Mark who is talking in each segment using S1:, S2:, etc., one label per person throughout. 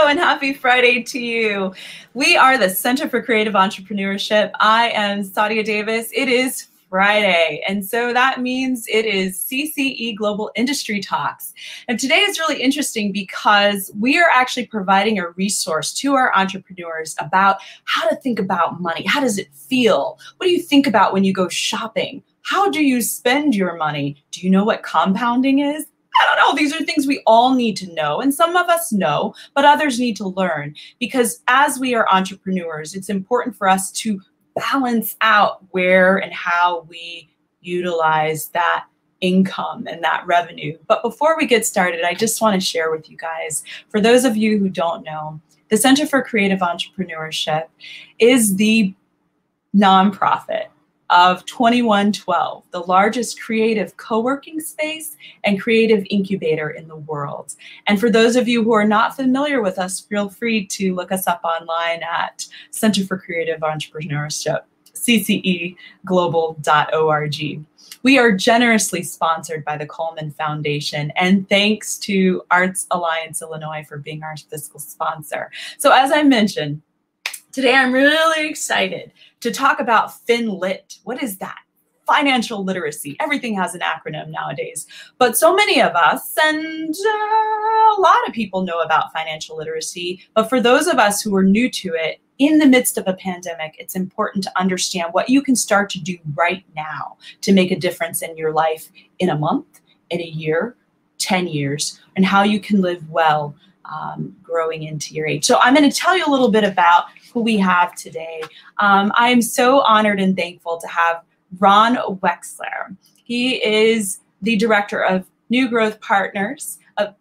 S1: Hello and happy Friday to you. We are the Center for Creative Entrepreneurship. I am Sadia Davis. It is Friday, and so that means it is CCE Global Industry Talks. And today is really interesting because we are actually providing a resource to our entrepreneurs about how to think about money. How does it feel? What do you think about when you go shopping? How do you spend your money? Do you know what compounding is? I don't know. These are things we all need to know. And some of us know, but others need to learn. Because as we are entrepreneurs, it's important for us to balance out where and how we utilize that income and that revenue. But before we get started, I just want to share with you guys, for those of you who don't know, the Center for Creative Entrepreneurship is the nonprofit of 2112, the largest creative co-working space and creative incubator in the world. And for those of you who are not familiar with us, feel free to look us up online at Center for Creative Entrepreneurship, cceglobal.org. We are generously sponsored by the Coleman Foundation, and thanks to Arts Alliance Illinois for being our fiscal sponsor. So as I mentioned, today I'm really excited to talk about FinLit. What is that? Financial literacy. Everything has an acronym nowadays, but so many of us and a lot of people know about financial literacy, but for those of us who are new to it, in the midst of a pandemic, it's important to understand what you can start to do right now to make a difference in your life in a month, in a year, 10 years, and how you can live well growing into your age. So I'm going to tell you a little bit about who we have today. I am so honored and thankful to have Ron Wexler. He is the director of New Growth Partners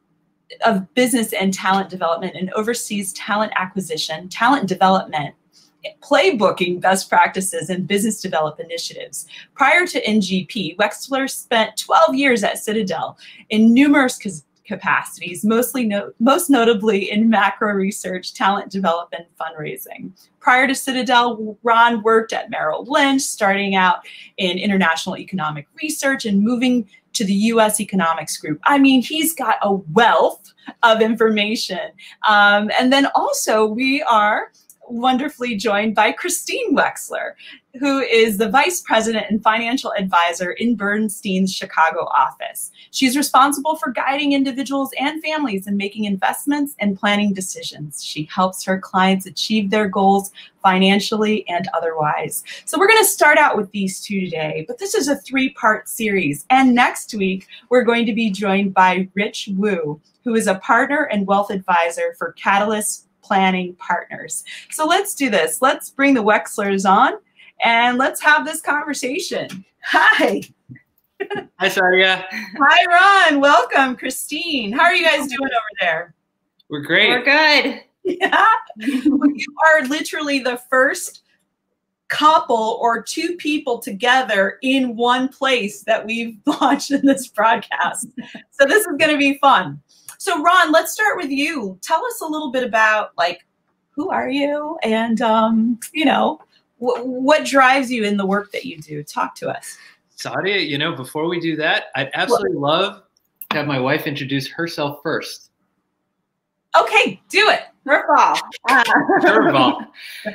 S1: of Business and Talent Development and oversees talent acquisition, talent development, playbooking best practices, and business development initiatives. Prior to NGP, Wexler spent 12 years at Citadel in numerous capacities, most notably in macro research, talent development, fundraising. Prior to Citadel, Ron worked at Merrill Lynch, starting out in international economic research and moving to the U.S. Economics Group. I mean, he's got a wealth of information. And then also we are wonderfully joined by Christine Wexler, who is the Vice President and Financial Advisor in Bernstein's Chicago office. She's responsible for guiding individuals and families in making investments and planning decisions. She helps her clients achieve their goals financially and otherwise. So we're going to start out with these two today, but this is a three-part series. And next week, we're going to be joined by Rich Wu, who is a partner and wealth advisor for Catalyst Planning Partners. So let's do this. Let's bring the Wexlers on and let's have this conversation. Hi.
S2: Hi, Sadia.
S1: Hi, Ron. Welcome, Christine. How are you guys doing over there?
S2: We're great.
S3: We're good.
S1: Yeah. You are literally the first couple or two people together in one place that we've launched in this broadcast. So this is going to be fun. So Ron, let's start with you. Tell us a little bit about, like, who are you and, you know, what drives you in the work that you do? Talk to us.
S2: Sadia, you know, before we do that, I'd absolutely love to have my wife introduce herself first.
S1: Okay, do it.
S3: Curveball.
S2: Curveball.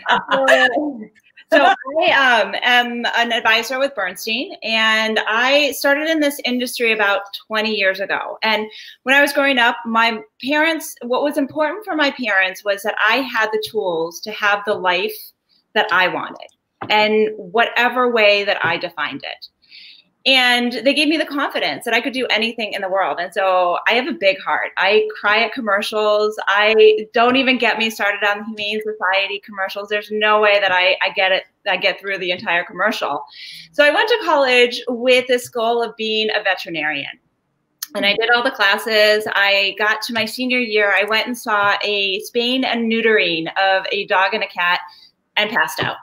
S3: So I am an advisor with Bernstein, and I started in this industry about 20 years ago. And when I was growing up, my parents, what was important for my parents was that I had the tools to have the life that I wanted, and whatever way that I defined it. And they gave me the confidence that I could do anything in the world. And so I have a big heart. I cry at commercials. I don't even get me started on the Humane Society commercials. There's no way that I get through the entire commercial. So I went to college with this goal of being a veterinarian. And I did all the classes. I got to my senior year. I went and saw a spaying and neutering of a dog and a cat and passed out.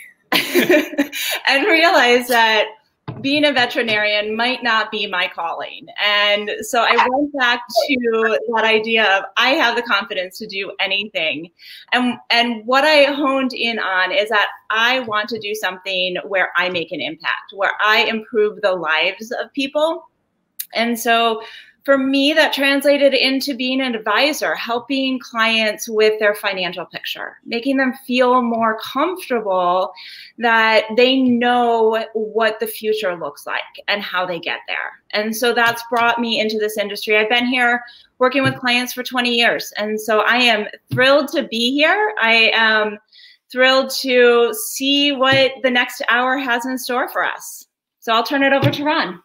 S3: And realized that being a veterinarian might not be my calling. And so I went back to that idea of I have the confidence to do anything. And what I honed in on is that I want to do something where I make an impact, where I improve the lives of people. And so for me, that translated into being an advisor, helping clients with their financial picture, making them feel more comfortable that they know what the future looks like and how they get there. And so that's brought me into this industry. I've been here working with clients for 20 years. And so I am thrilled to be here. I am thrilled to see what the next hour has in store for us. So I'll turn it over to Ron.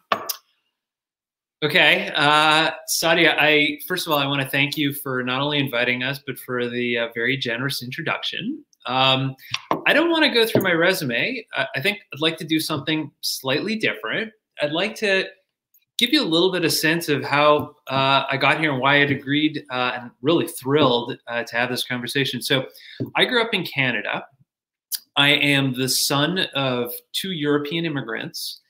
S2: Okay, Sadia, first of all, I want to thank you for not only inviting us, but for the very generous introduction. I don't want to go through my resume. I think I'd like to do something slightly different. I'd like to give you a little bit of sense of how I got here and why I'd agreed and really thrilled to have this conversation. So I grew up in Canada. I am the son of 2 European immigrants.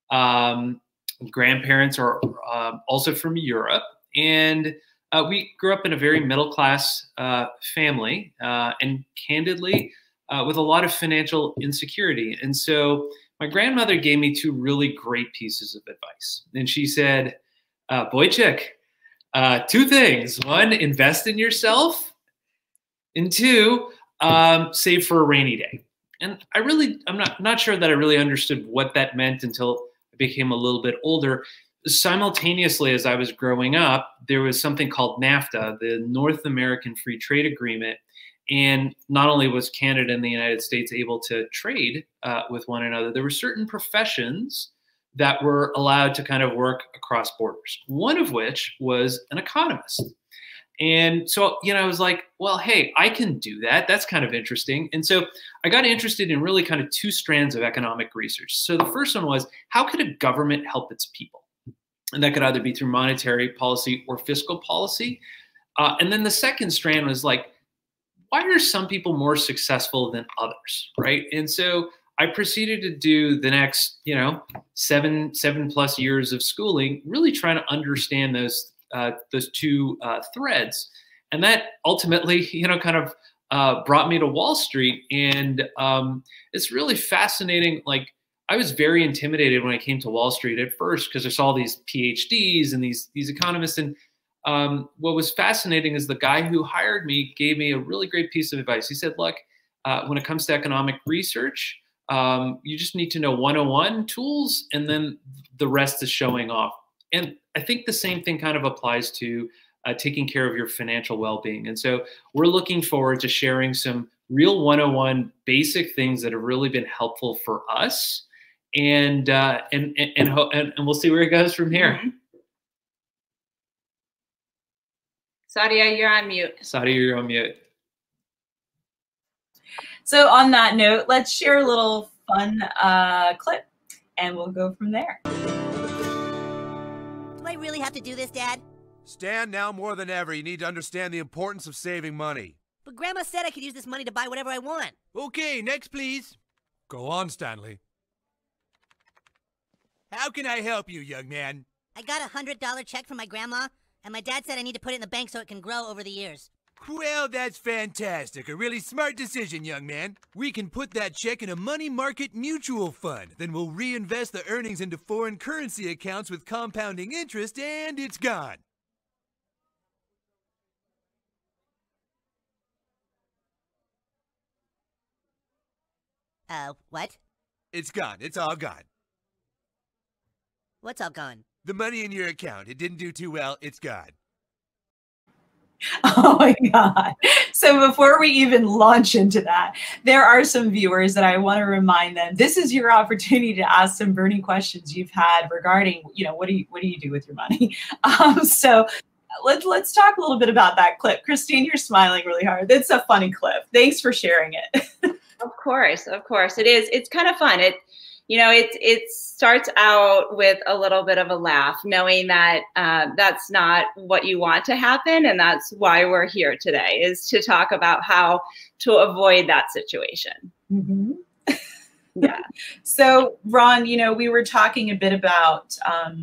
S2: Grandparents are also from Europe, and we grew up in a very middle-class family, and candidly, with a lot of financial insecurity. And so my grandmother gave me 2 really great pieces of advice. And she said, Boychuk, 2 things. 1, invest in yourself, and 2, save for a rainy day. And I'm not sure that I really understood what that meant until became a little bit older. Simultaneously, as I was growing up, there was something called NAFTA, the North American Free Trade Agreement. And not only was Canada and the United States able to trade with one another, there were certain professions that were allowed to kind of work across borders, one of which was an economist. And so, I was like, well, hey, I can do that. That's kind of interesting. And so I got interested in really kind of 2 strands of economic research. So the first one was, how could a government help its people? And that could either be through monetary policy or fiscal policy. And then the second strand was like, why are some people more successful than others, right? And so I proceeded to do the next, 7+ years of schooling, really trying to understand those 2 threads. And that ultimately, kind of brought me to Wall Street. And it's really fascinating. Like, I was very intimidated when I came to Wall Street at first because I saw these PhDs and these economists. And what was fascinating is the guy who hired me gave me a really great piece of advice. He said, look, when it comes to economic research, you just need to know 101 tools, and then the rest is showing off. And I think the same thing kind of applies to taking care of your financial well-being. And so we're looking forward to sharing some real 101 basic things that have really been helpful for us. And we'll see where it goes from here.
S3: Mm-hmm. Sadia, you're on mute.
S2: Sadia, you're on mute.
S1: So on that note, let's share a little fun clip, and we'll go from there.
S4: Do I really have to do this, Dad?
S5: Stan, now more than ever, you need to understand the importance of saving money.
S4: But Grandma said I could use this money to buy whatever I want.
S5: Okay, next please. Go on, Stanley. How can I help you, young man?
S4: I got a $100 check from my grandma, and my dad said I need to put it in the bank so it can grow over the years.
S5: Well, that's fantastic. A really smart decision, young man. We can put that check in a money market mutual fund. Then we'll reinvest the earnings into foreign currency accounts with compounding interest, and it's gone.
S4: What?
S5: It's gone. It's all gone.
S4: What's all gone?
S5: The money in your account. It didn't do too well. It's gone.
S1: Oh my God. So before we even launch into that, there are some viewers that I want to remind them, this is your opportunity to ask some burning questions you've had regarding, what do you do with your money? So let's talk a little bit about that clip. Christine, you're smiling really hard. It's a funny clip. Thanks for sharing it.
S3: Of course. It is. It's kind of fun. It starts out with a little bit of a laugh, knowing that that's not what you want to happen. And that's why we're here today, is to talk about how to avoid that situation.
S1: Mm-hmm.
S3: Yeah.
S1: So Ron, we were talking a bit about,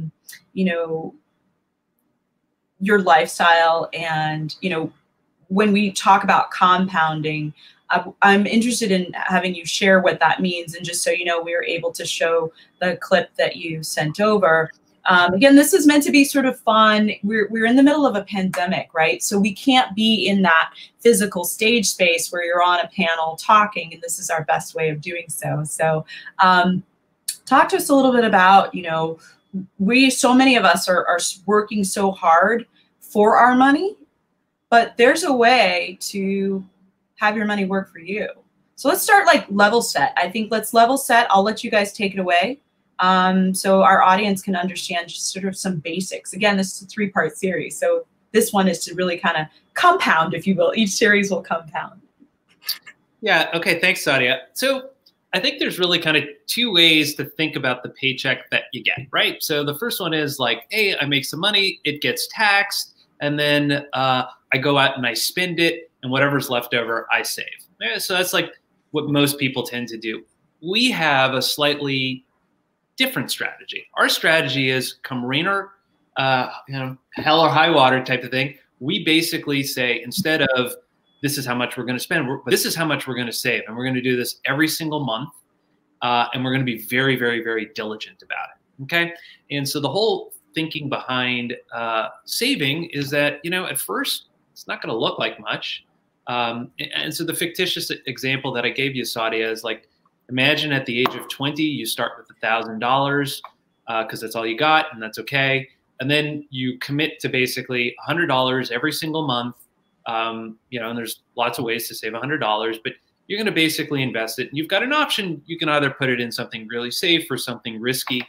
S1: your lifestyle, and, when we talk about compounding, I'm interested in having you share what that means. And just so you know, we were able to show the clip that you sent over. Again, this is meant to be sort of fun. We're in the middle of a pandemic, right? So we can't be in that physical stage space where you're on a panel talking, and this is our best way of doing so. So talk to us a little bit about, you know, so many of us are working so hard for our money, but there's a way to have your money work for you. So let's start like level set. I think let's level set. I'll let you guys take it away. So our audience can understand just sort of some basics. Again, this is a 3-part series. So this one is to really kind of compound, if you will. Each series will compound.
S2: Yeah, okay, thanks, Sadia. So I think there's really kind of 2 ways to think about the paycheck that you get, right? So the first one is like, hey, I make some money, it gets taxed, and then I go out and I spend it, and whatever's left over, I save. Yeah, so that's like what most people tend to do. We have a slightly different strategy. Our strategy is come rain or hell or high water type of thing. We basically say, instead of this is how much we're going to spend, this is how much we're going to save, and we're going to do this every single month, and we're going to be very, very, very diligent about it. Okay, and so the whole thinking behind saving is that, you know, at first it's not going to look like much, and so the fictitious example that I gave you, Sadia, is like, imagine at the age of 20, you start with $1,000 because that's all you got, and that's okay. And then you commit to basically $100 every single month. You know, and there's lots of ways to save $100, but you're going to basically invest it. And you've got an option. You can either put it in something really safe or something risky.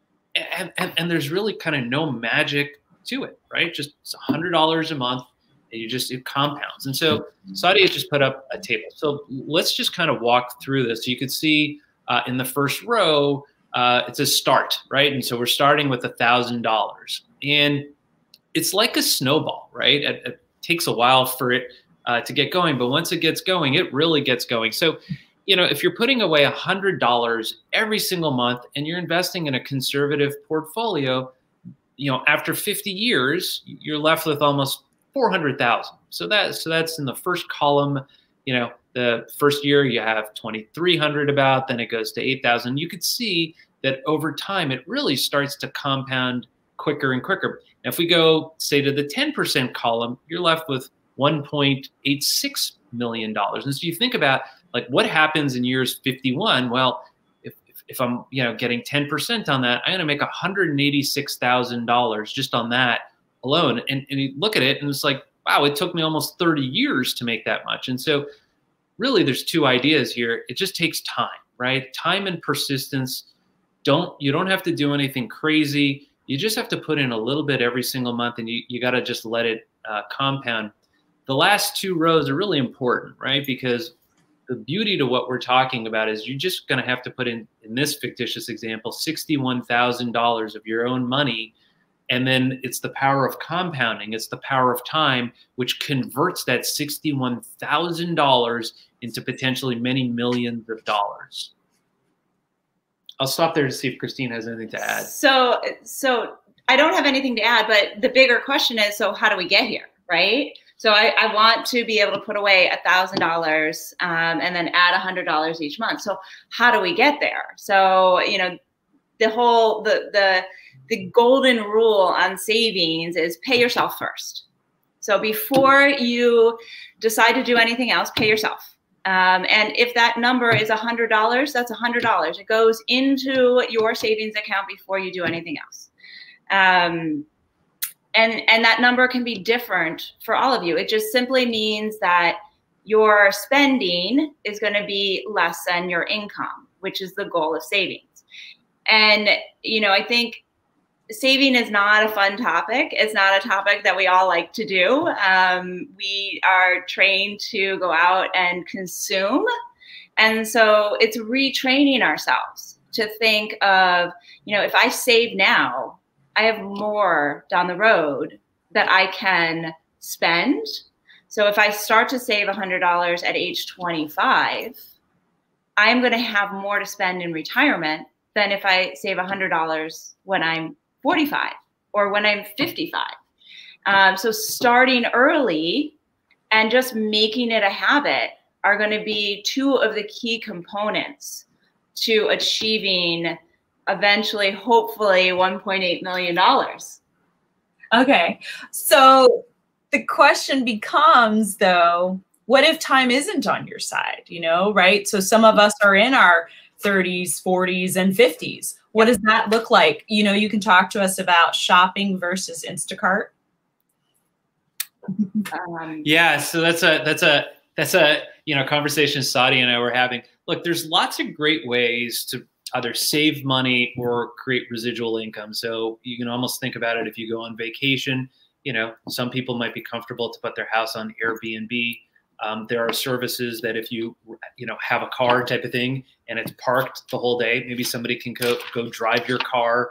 S2: And there's really kind of no magic to it, right? Just it's $100 a month. And it compounds. And so Sadia just put up a table. So let's just kind of walk through this. So you could see in the first row, it says start, right? And so we're starting with $1,000. And it's like a snowball, right? It takes a while for it to get going. But once it gets going, it really gets going. So, you know, if you're putting away $100 every single month and you're investing in a conservative portfolio, you know, after 50 years, you're left with almost 400,000. So that's in the first column. You know, the first year you have 2,300 about, then it goes to 8,000. You could see that over time it really starts to compound quicker and quicker. Now, if we go, say, to the 10% column, you're left with $1.86 million. And so you think about like what happens in years 51. Well, if I'm, you know, getting 10% on that, I'm going to make $186,000 just on that alone. And you look at it and it's like, wow, it took me almost 30 years to make that much. And so really there's 2 ideas here. It just takes time, right? Time and persistence. You don't have to do anything crazy. You just have to put in a little bit every single month, and you got to just let it compound. The last 2 rows are really important, right? Because the beauty to what we're talking about is you're just going to have to put in this fictitious example, $61,000 of your own money. And then it's the power of compounding. It's the power of time, which converts that $61,000 into potentially many millions of dollars. I'll stop there to see if Christine has anything to add.
S3: So I don't have anything to add, but the bigger question is, so how do we get here, right? So I want to be able to put away $1,000 and then add $100 each month. So how do we get there? So, you know, the golden rule on savings is pay yourself first. So before you decide to do anything else, pay yourself. And if that number is $100, that's $100. It goes into your savings account before you do anything else. And that number can be different for all of you. It just simply means that your spending is going to be less than your income, which is the goal of savings. And, you know, I think saving is not a fun topic. It's not a topic that we all like to do. We are trained to go out and consume. And so it's retraining ourselves to think of, you know, if I save now, I have more down the road that I can spend. So if I start to save $100 at age 25, I'm going to have more to spend in retirement than if I save $100 when I'm 45 or when I'm 55. So starting early and just making it a habit are going to be 2 of the key components to achieving eventually, hopefully, $1.8 million.
S1: Okay. So the question becomes, though, what if time isn't on your side, you know, right? So some of us are in our 30s, 40s, and 50s. What does that look like? You know, you can talk to us about shopping versus Instacart.
S2: Yeah, so that's a conversation Saudi and I were having. Look, there's lots of great ways to either save money or create residual income. So you can almost think about it if you go on vacation. You know, some people might be comfortable to put their house on Airbnb. There are services that if you have a car type of thing and it's parked the whole day, maybe somebody can go drive your car,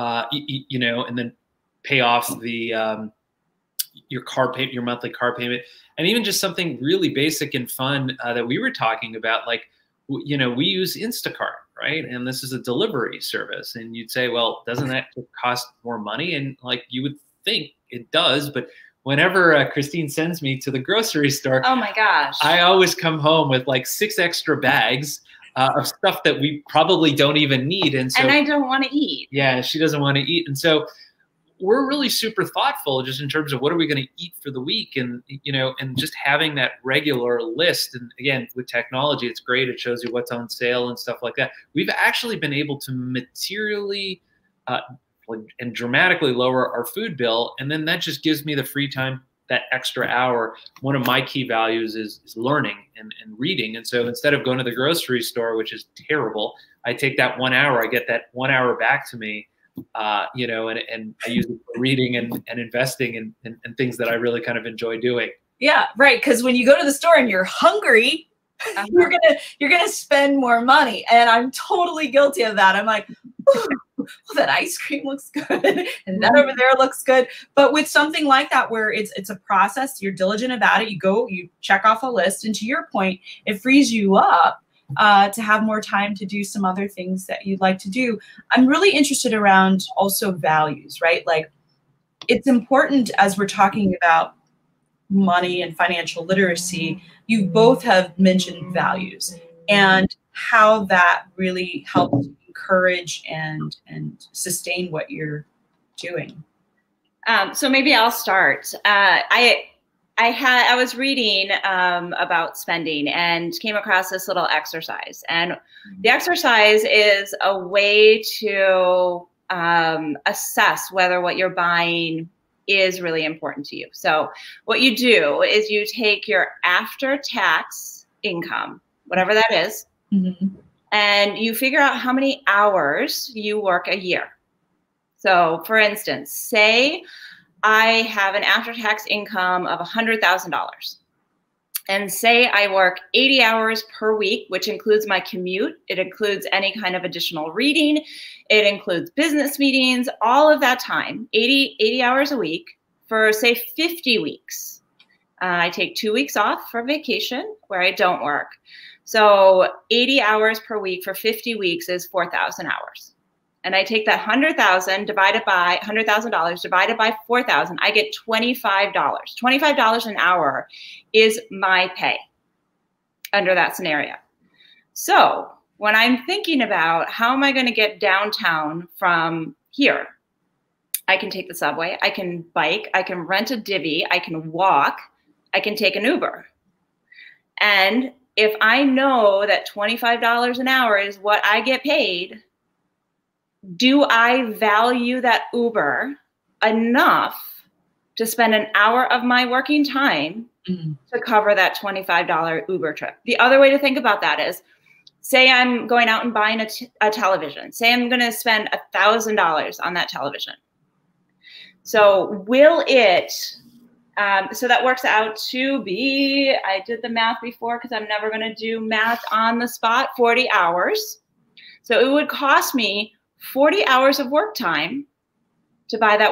S2: and then pay off the your monthly car payment. And even just something really basic and fun that we were talking about, like, we use Instacart, right? And this is a delivery service. And you'd say, well, doesn't that cost more money? And like, you would think it does, but whenever Christine sends me to the grocery store,
S3: oh my gosh,
S2: I always come home with like 6 extra bags of stuff that we probably don't even need. And
S3: I don't want to eat.
S2: Yeah, she doesn't want to eat. And so we're really super thoughtful just in terms of what are we going to eat for the week, and and just having that regular list. And again, with technology, it's great. It shows you what's on sale and stuff like that. We've actually been able to materially and dramatically lower our food bill, and then that just gives me the free time, that extra hour. One of my key values is learning and reading. And so instead of going to the grocery store, which is terrible, I take that 1 hour, I get that 1 hour back to me. And I use it for reading and investing and things that I really kind of enjoy doing.
S1: Yeah, right. Because when you go to the store and you're hungry, you're gonna spend more money, and I'm totally guilty of that. I'm like, well, that ice cream looks good, and that over there looks good. But with something like that, where it's a process, you're diligent about it. You check off a list, and to your point, it frees you up to have more time to do some other things that you'd like to do. I'm really interested around also values, right? Like, it's important as we're talking about money and financial literacy, you both have mentioned values and how that really helps encourage and sustain what you're doing.
S3: So maybe I'll start. I was reading about spending and came across this little exercise. And the exercise is a way to assess whether what you're buying is really important to you. So what you do is you take your after-tax income, whatever that is, and you figure out how many hours you work a year. So for instance, say I have an after-tax income of $100,000. And say I work 80 hours per week, which includes my commute. It includes any kind of additional reading. It includes business meetings, all of that time, 80 hours a week for, say, 50 weeks. I take 2 weeks off for vacation where I don't work. So 80 hours per week for 50 weeks is 4,000 hours. And I take that $100,000 divided by $100,000 divided by 4,000, I get $25. $25 an hour is my pay under that scenario. So when I'm thinking about how am I going to get downtown from here, I can take the subway, I can bike, I can rent a divvy, I can walk, I can take an Uber. And if I know that $25 an hour is what I get paid, do I value that Uber enough to spend an hour of my working time to cover that $25 Uber trip? The other way to think about that is, say I'm going out and buying a television. Say I'm going to spend $1,000 on that television. So will it, so that works out to be, I did the math before because I'm never going to do math on the spot, 40 hours. So it would cost me 40 hours of work time to buy that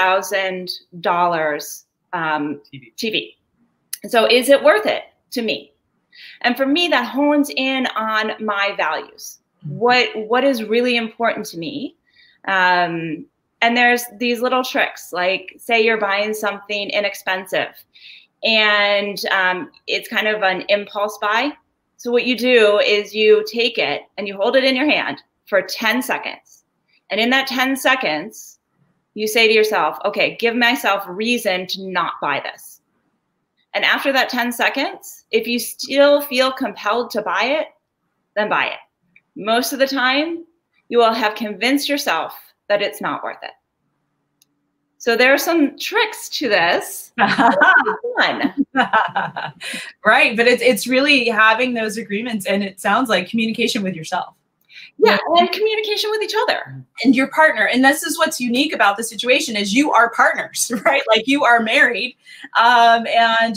S3: $1,000 TV. So is it worth it to me? And for me, that hones in on my values. What is really important to me? And there's these little tricks, like say you're buying something inexpensive and it's kind of an impulse buy. So what you do is you take it and you hold it in your hand for 10 seconds. And in that 10 seconds, you say to yourself, okay, give myself reason to not buy this. And after that 10 seconds, if you still feel compelled to buy it, then buy it. Most of the time, you will have convinced yourself that it's not worth it. So there are some tricks to this. Fun.
S1: Right, but it's really having those agreements, and it sounds like communication with yourself.
S3: Yeah, and communication with each other.
S1: And your partner. And this is what's unique about the situation is you are partners, right? Like you are married. And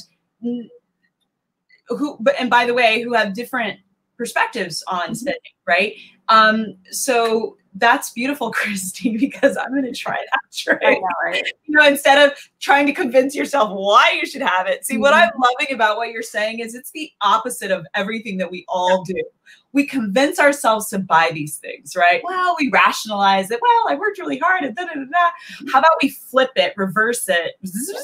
S1: by the way, who have different perspectives on spending, right? So that's beautiful, Christy, because I'm going to try that trick.
S3: I know, right?
S1: You know, instead of trying to convince yourself why you should have it. See, what I'm loving about what you're saying is it's the opposite of everything that we all do. We convince ourselves to buy these things, right? Well, we rationalize it. Well, I worked really hard and da-da-da-da. How about we flip it, reverse it,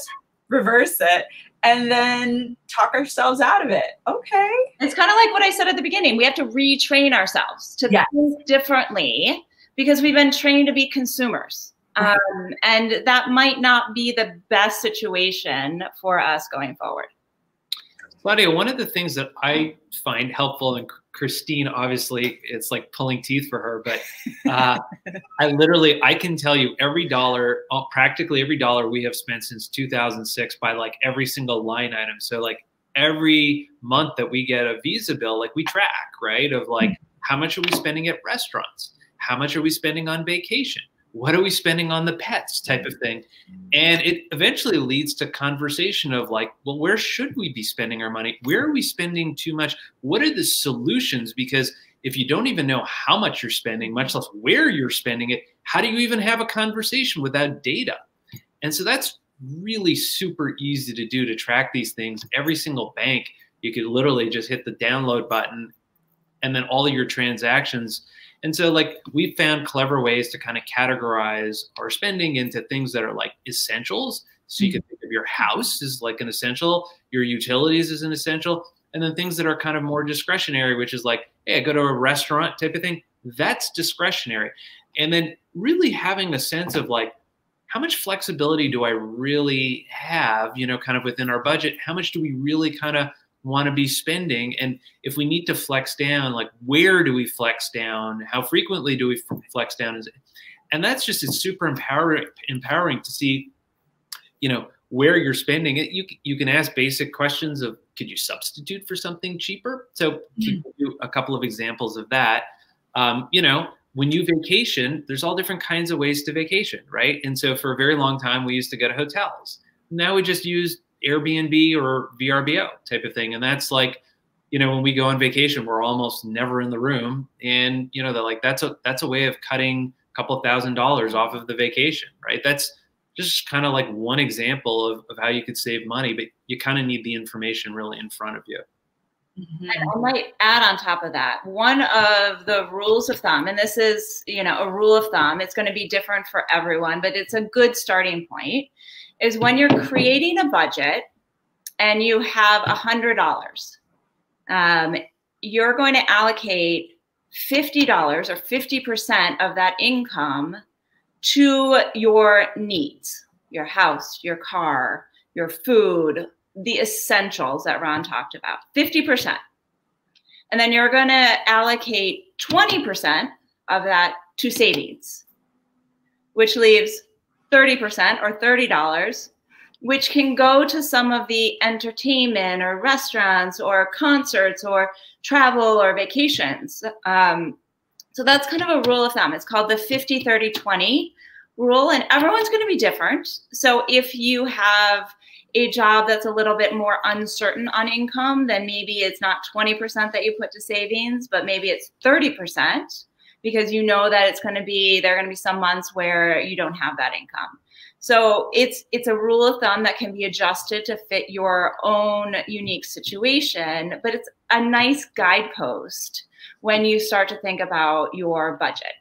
S1: and then talk ourselves out of it? Okay.
S3: It's kind of like what I said at the beginning. We have to retrain ourselves to think differently because we've been trained to be consumers. And that might not be the best situation for us going forward.
S2: Claudia, one of the things that I find helpful, and Christine, obviously, it's like pulling teeth for her, but I can tell you every dollar, practically every dollar we have spent since 2006 by like every single line item. So like every month that we get a Visa bill, like we track, right? Of like, how much are we spending at restaurants? How much are we spending on vacation? What are we spending on the pets type of thing? And it eventually leads to conversation of like, well, where should we be spending our money? Where are we spending too much? What are the solutions? Because if you don't even know how much you're spending, much less where you're spending it, how do you even have a conversation without data? And so that's really super easy to do, to track these things. Every single bank, you could literally just hit the download button and then all of your transactions. And so like we found clever ways to kind of categorize our spending into things that are like essentials. So you can think of your house as like an essential, your utilities as an essential, and then things that are kind of more discretionary, which is like, hey, I go to a restaurant type of thing. That's discretionary. And then really having a sense of like, how much flexibility do I really have, you know, kind of within our budget? How much do we really kind of want to be spending? And if we need to flex down, like where do we flex down? How frequently do we flex down? And that's just, it's super empowering to see, you know, where you're spending it. You can ask basic questions of, could you substitute for something cheaper? So to give you a couple of examples of that, you know, when you vacation, there's all different kinds of ways to vacation, right? And so for a very long time, we used to go to hotels. Now we just use Airbnb or VRBO type of thing. And that's like, you know, when we go on vacation, we're almost never in the room. And, you know, they're like, that's a way of cutting a couple of $1,000s off of the vacation, right? That's just kind of like one example of how you could save money, but you kind of need the information really in front of you.
S3: And I might add on top of that, one of the rules of thumb, and this is, you know, a rule of thumb, it's going to be different for everyone, but it's a good starting point, is when you're creating a budget and you have $100, you're going to allocate $50 or 50% of that income to your needs, your house, your car, your food, the essentials that Ron talked about, 50%. And then you're going to allocate 20% of that to savings, which leaves 30% or $30, which can go to some of the entertainment or restaurants or concerts or travel or vacations. So that's kind of a rule of thumb. It's called the 50-30-20 rule, and everyone's going to be different. So if you have a job that's a little bit more uncertain on income, then maybe it's not 20% that you put to savings, but maybe it's 30%, because you know that there are going to be some months where you don't have that income. So it's a rule of thumb that can be adjusted to fit your own unique situation, but it's a nice guidepost when you start to think about your budget.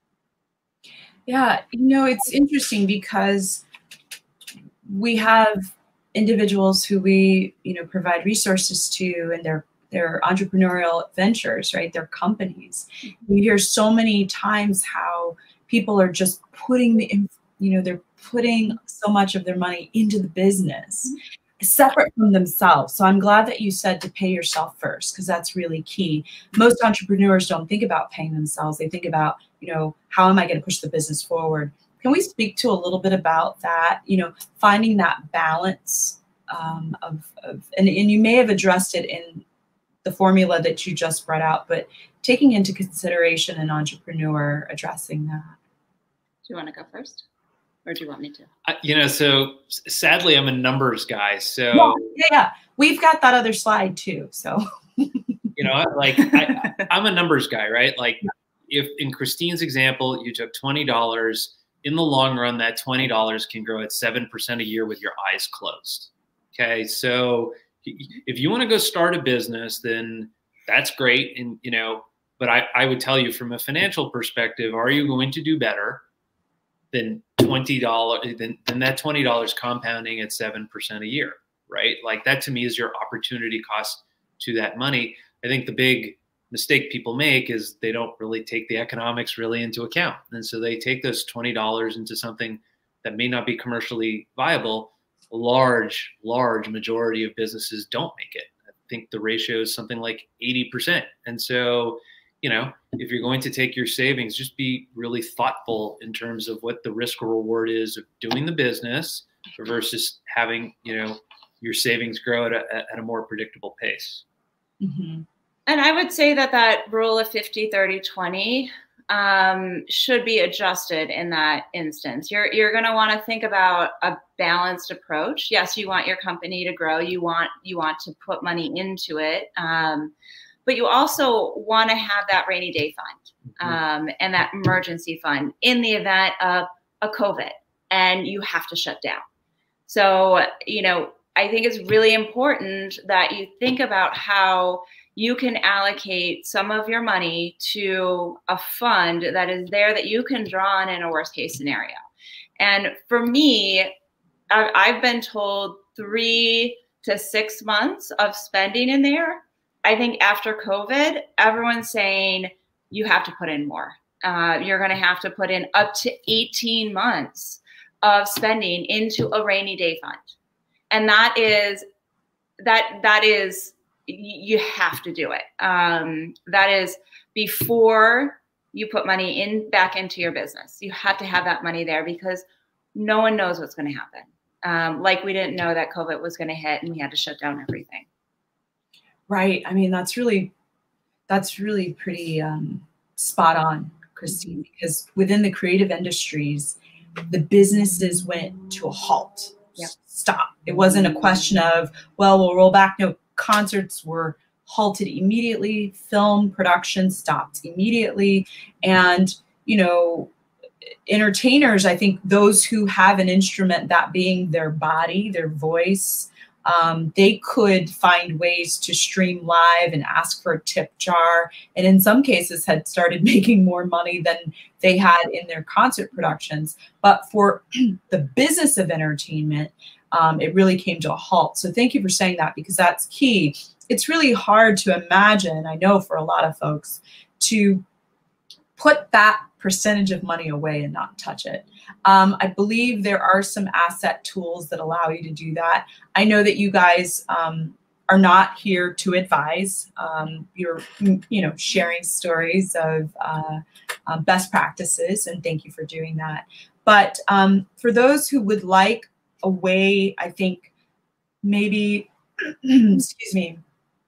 S1: Yeah, you know, it's interesting because we have individuals who we, you know, provide resources to, and their entrepreneurial ventures, right? Their companies. We hear so many times how people are just putting they're putting so much of their money into the business, separate from themselves. So I'm glad that you said to pay yourself first, because that's really key. Most entrepreneurs don't think about paying themselves. They think about, how am I going to push the business forward? Can we speak to a little bit about that, finding that balance and you may have addressed it in the formula that you just brought out, but taking into consideration an entrepreneur addressing that.
S3: Do you want to go first? Or do you want me to?
S2: So sadly, I'm a numbers guy. So
S1: yeah, we've got that other slide too. So
S2: I'm a numbers guy, right? Like, if in Christine's example, you took $20, in the long run, that $20 can grow at 7% a year with your eyes closed. Okay, so if you want to go start a business, then that's great, and but I would tell you from a financial perspective, are you going to do better than $20 than that $20 compounding at 7% a year, right? Like, that to me is your opportunity cost to that money. I think the big mistake people make is they don't really take the economics really into account. And so they take those $20 into something that may not be commercially viable. A large majority of businesses don't make it. I think the ratio is something like 80%. And so, if you're going to take your savings, just be really thoughtful in terms of what the risk or reward is of doing the business versus having, your savings grow at a more predictable pace.
S1: Mm-hmm.
S3: And I would say that rule of 50, 30, 20 should be adjusted in that instance. You're going to want to think about a balanced approach. Yes, you want your company to grow. You want to put money into it. But you also want to have that rainy day fund and that emergency fund in the event of a COVID and you have to shut down. So, I think it's really important that you think about how you can allocate some of your money to a fund that is there that you can draw on in a worst case scenario. And for me, I've been told 3 to 6 months of spending in there. I think after COVID, everyone's saying you have to put in more. You're going to have to put in up to 18 months of spending into a rainy day fund. And that is you have to do it. That is before you put money back into your business. You have to have that money there because no one knows what's going to happen. Like we didn't know that COVID was going to hit and we had to shut down everything.
S1: Right. I mean, that's really pretty spot on, Christine, because within the creative industries, the businesses went to a halt.
S3: Yep.
S1: Stop. It wasn't a question of, well, we'll roll back. No, concerts were halted immediately. Film production stopped immediately. And, entertainers, I think those who have an instrument, that being their body, their voice, they could find ways to stream live and ask for a tip jar. And in some cases had started making more money than they had in their concert productions. But for the business of entertainment, it really came to a halt. So thank you for saying that, because that's key. It's really hard to imagine, I know for a lot of folks, to put that percentage of money away and not touch it. I believe there are some asset tools that allow you to do that. I know that you guys are not here to advise. You're, sharing stories of best practices, and thank you for doing that. But for those who would like a way, I think maybe, excuse me,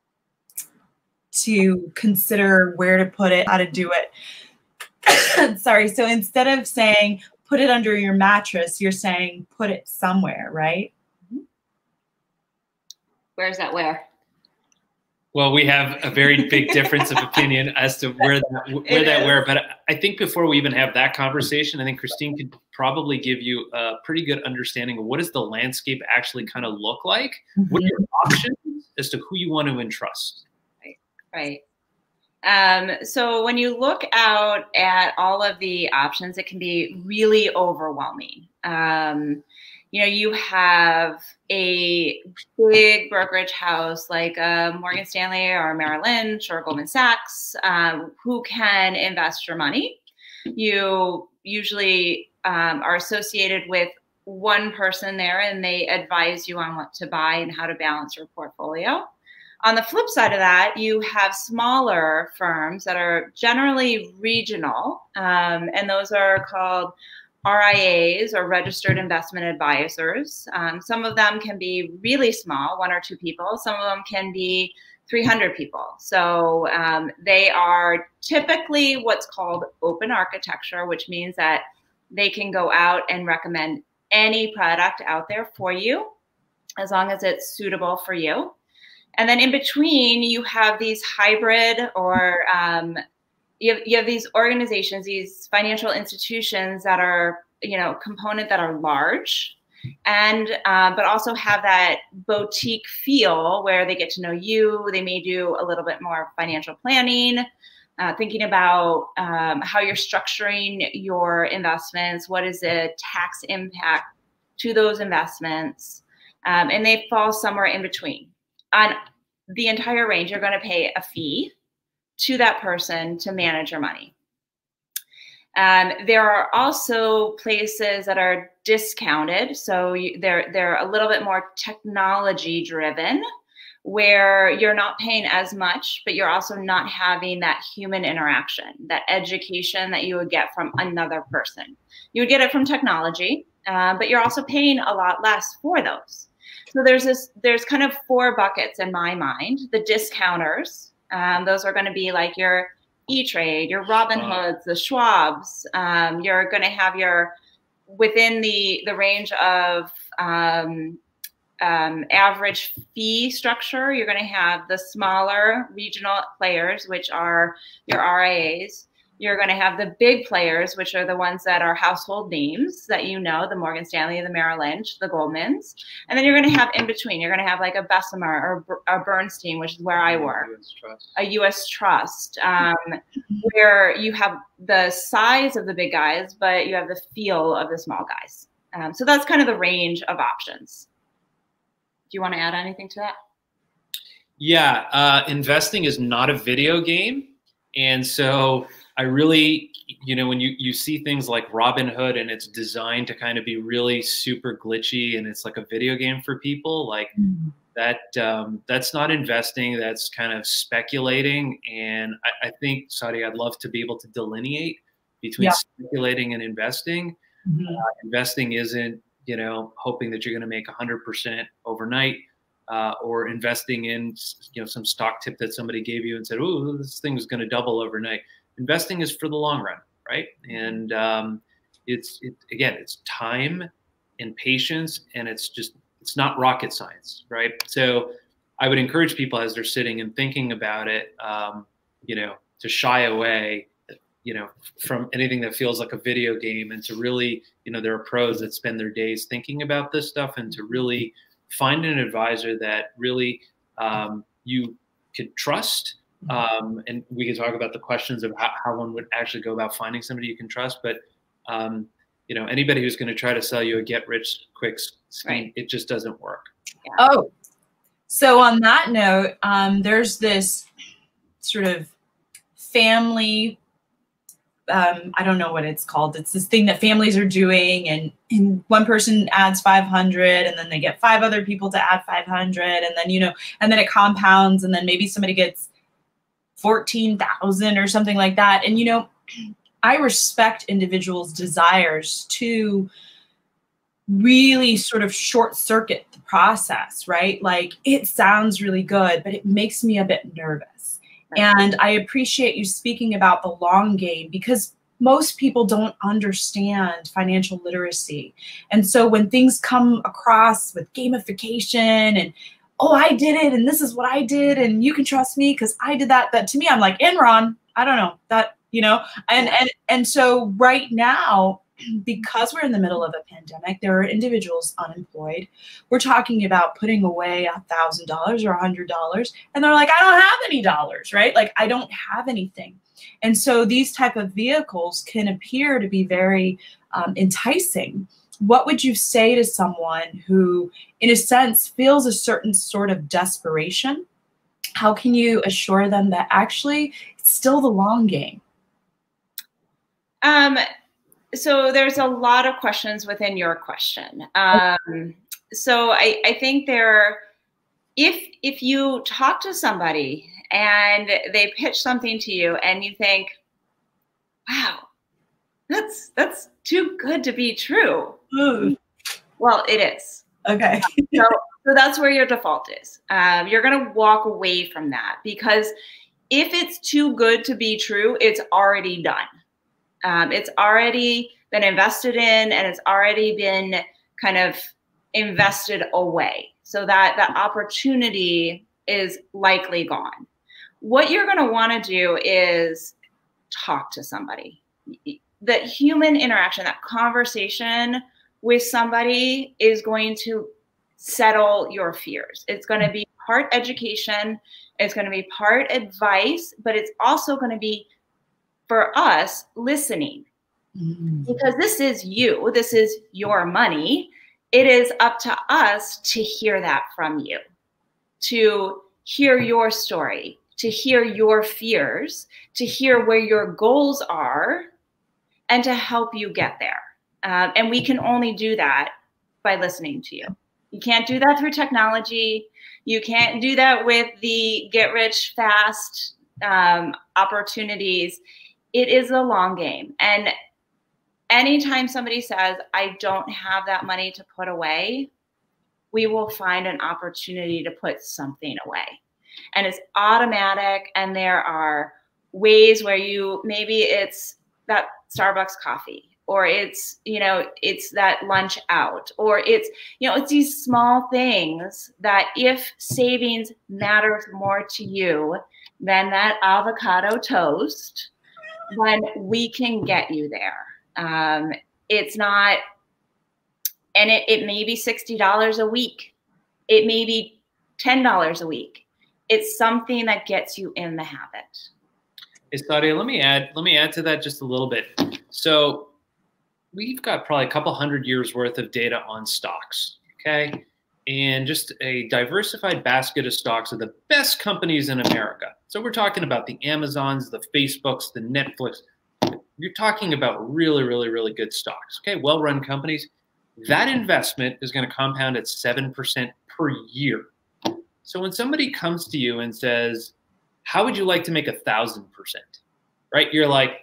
S1: to consider where to put it, how to do it. Sorry. So instead of saying put it under your mattress, you're saying put it somewhere, right?
S3: Where's that where?
S2: Well, we have a very big difference of opinion as to where. But I think before we even have that conversation, I think Christine could probably give you a pretty good understanding of what does the landscape actually kind of look like. What are your options as to who you want to entrust?
S3: Right. So when you look out at all of the options, it can be really overwhelming. You have a big brokerage house like Morgan Stanley or Merrill Lynch or Goldman Sachs who can invest your money. You usually are associated with one person there, and they advise you on what to buy and how to balance your portfolio. On the flip side of that, you have smaller firms that are generally regional, and those are called RIAs, or registered investment advisors. Some of them can be really small, 1 or 2 people. Some of them can be 300 people. So they are typically what's called open architecture, which means that they can go out and recommend any product out there for you, as long as it's suitable for you. And then in between, you have these hybrid, or you have these organizations, these financial institutions that are, component that are large, and but also have that boutique feel where they get to know you. They may do a little bit more financial planning, thinking about how you're structuring your investments. What is the tax impact to those investments? And they fall somewhere in between. On the entire range, you're going to pay a fee to that person to manage your money. There are also places that are discounted, so they're a little bit more technology driven, where you're not paying as much, but you're also not having that human interaction, that education that you would get from another person. You would get it from technology, but you're also paying a lot less for those. So there's kind of 4 buckets in my mind. The discounters, those are going to be like your E-Trade, your Robinhoods, the Schwabs. You're going to have within the range of average fee structure, you're going to have the smaller regional players, which are your RIAs. You're going to have the big players, which are the ones that are household names that the Morgan Stanley, the Merrill Lynch, the Goldmans. And then you're going to have in between. You're going to have like a Bessemer or a Bernstein, which is where I work, a U.S. Trust, where you have the size of the big guys, but you have the feel of the small guys. So that's kind of the range of options. Do you want to add anything to that?
S2: Yeah, investing is not a video game. And so I really, when you see things like Robinhood and it's designed to kind of be really super glitchy and it's like a video game for people, like that's not investing, that's kind of speculating. And I think, Sadia, I'd love to be able to delineate between speculating and investing. Investing isn't, hoping that you're going to make 100% overnight, or investing in, some stock tip that somebody gave you and said, "Oh, this thing is going to double overnight." Investing is for the long run, right? And it's time and patience, and it's not rocket science, right? So I would encourage people as they're sitting and thinking about it, to shy away, from anything that feels like a video game, and to really, there are pros that spend their days thinking about this stuff, and to really find an advisor that really you could trust. And we can talk about the questions of how one would actually go about finding somebody you can trust. But, anybody who's going to try to sell you a get-rich-quick scheme, it just doesn't work.
S1: Yeah. Oh, so on that note, there's this sort of family, I don't know what it's called. It's this thing that families are doing, and one person adds 500, and then they get 5 other people to add 500, and then, and then it compounds, and then maybe somebody gets 14,000 or something like that. And, I respect individuals' desires to really sort of short circuit the process, right? Like, it sounds really good, but it makes me a bit nervous. And I appreciate you speaking about the long game, because most people don't understand financial literacy. And so when things come across with gamification and, "Oh, I did it, and this is what I did, and you can trust me because I did that," that to me, I'm like, Enron, I don't know that, and so right now, because we're in the middle of a pandemic, there are individuals unemployed. We're talking about putting away $1,000 or $100, and they're like, "I don't have any dollars," right? Like, I don't have anything. And so these type of vehicles can appear to be very enticing. What would you say to someone who, in a sense, feels a certain sort of desperation? How can you assure them that actually it's still the long game?
S3: So there's a lot of questions within your question. So I think if you talk to somebody and they pitch something to you and you think, wow, that's too good to be true.
S1: Ooh.
S3: Well, it is.
S1: Okay.
S3: So that's where your default is. You're going to walk away from that, because if it's too good to be true, it's already done. It's already been invested in, and it's already been kind of invested away. So that opportunity is likely gone. What you're going to want to do is talk to somebody. The human interaction, that conversation with somebody is going to settle your fears. It's going to be part education. It's going to be part advice, but it's also going to be, for us, listening. Because this is you. This is your money. It is up to us to hear that from you, to hear your story, to hear your fears, to hear where your goals are, and to help you get there. And we can only do that by listening to you. You can't do that through technology. You can't do that with the get rich fast opportunities. It is a long game. And anytime somebody says, I don't have that money to put away, we will find an opportunity to put something away. And it's automatic. And there are ways where maybe it's that Starbucks coffee, or it's, it's that lunch out, or it's these small things that, if savings matters more to you than that avocado toast, then we can get you there. It's not, and it may be $60 a week. It may be $10 a week. It's something that gets you in the habit.
S2: Hey, Sadia, let me add to that just a little bit. So we've got probably a couple hundred years worth of data on stocks, okay? And just a diversified basket of stocks of the best companies in America. So we're talking about the Amazons, the Facebooks, the Netflix. You're talking about really, really, really good stocks, okay? Well-run companies. That investment is going to compound at 7% per year. So when somebody comes to you and says, how would you like to make 1,000%? Right? You're like,